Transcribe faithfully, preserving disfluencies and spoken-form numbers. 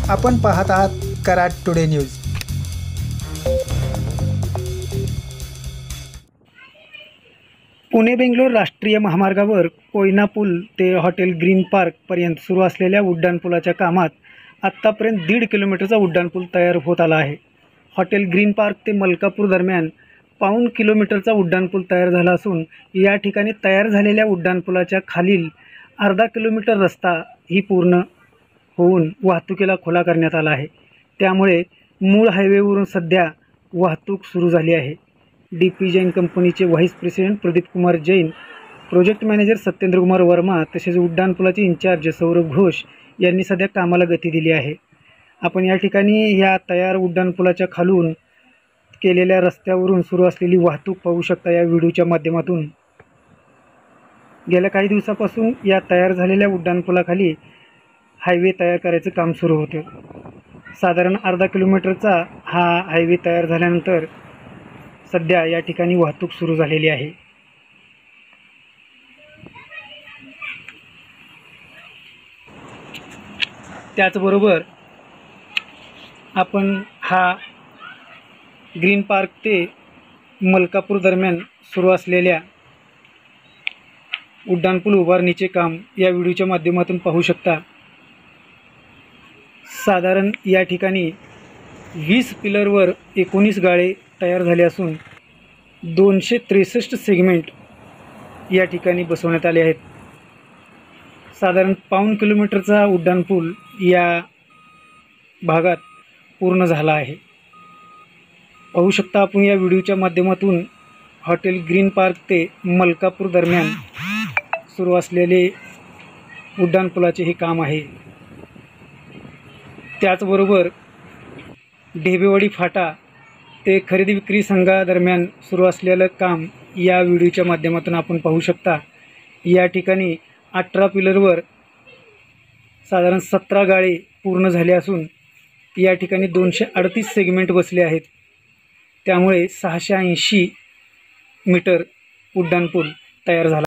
आपण पाहत आहात कराड टुडे न्यूज। पुणे बेंगलोर राष्ट्रीय महामार्गावर कोयना पूल ते हॉटेल ग्रीन पार्क पर्यंत सुरू असलेल्या उड्डाणपुलाच्या कामात आत्तापर्यंत दीड किलोमीटरचा उड्डाणपूल तयार होत आला आहे। हॉटेल ग्रीन पार्क ते मलकापूर दरम्यान पाऊण किलोमीटरचा उड्डाणपूल तयार झाला असून या ठिकाणी तयार झालेल्या उड्डाणपुलाच्या खालील अर्धा किलोमीटर रस्ता ही पूर्ण होऊन वाहतुकीला खुला करण्यात आला आहे। त्यामुळे मूळ हायवेवरून सध्या वाहतूक सुरू झाली आहे। डी पी जैन कंपनीचे vice president Pradeep Kumar Jain, project manager Satyendra Kumar Verma तसेच उड्डाणपुलाचे इंचार्ज सौरभ घोष यांनी सध्या कामाला गती दिली आहे। आपण या ठिकाणी या तयार उड्डाणपुलाच्या खालून केलेल्या रस्त्यावरून सुरू असलेली वाहतूक पाहू शकता या व्हिडिओच्या माध्यमातून। गेल्या काही दिवसापासून या तयार झालेल्या उड्डाणपुलाखाली हायवे तयार करायचं काम सुरू होते। साधारण अर्धा किलोमीटरचा हा हायवे तयार झाल्यानंतर सध्या या ठिकाणी वाहतूक सुरू झालेली आहे। त्याचबरोबर आपण हा ग्रीन पार्क ते मलकापूर दरम्यान सुरू असलेल्या उड्डाणपूल उभारणीचे काम या व्हिडिओच्या माध्यमातून पाहू शकता। साधारण या ठिकाणी वीस पिलरवर एकोणीस गाळे तयार झाले असून दोनशे त्रेसष्ट सेगमेंट या ठिकाणी बसवण्यात आले आहेत। साधारण पाऊण किलोमीटरचा उड्डाणपूल या भागात पूर्ण झाला आहे। पाहू शकता आपण या व्हिडिओच्या माध्यमातून हॉटेल ग्रीन पार्क ते मलकापूर दरम्यान सुरू असलेले उड्डाणपुलाचे हे काम आहे। त्याचबरोबर ढेबेवाडी फाटा ते खरेदी विक्री संघादरम्यान सुरू असलेलं काम या व्हिडिओच्या माध्यमातून आपण पाहू शकता। या ठिकाणी अठरा पिलरवर साधारण सतरा गाळे पूर्ण झाले असून या ठिकाणी दोनशे अडतीस सेगमेंट बसले आहेत। त्यामुळे सहाशे ऐंशी मीटर उड्डाणपूल तयार झाला।